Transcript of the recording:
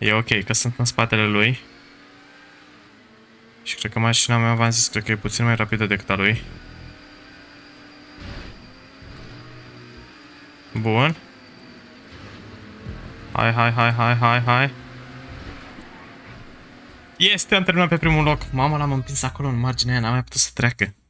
E ok că sunt în spatele lui. Și cred că mașina mea, v-am zis, cred că e puțin mai rapidă decât a lui. Bun. Hai. Este, am terminat pe primul loc. Mamă, l-am împins acolo în marginea aia, n-am mai putut să treacă.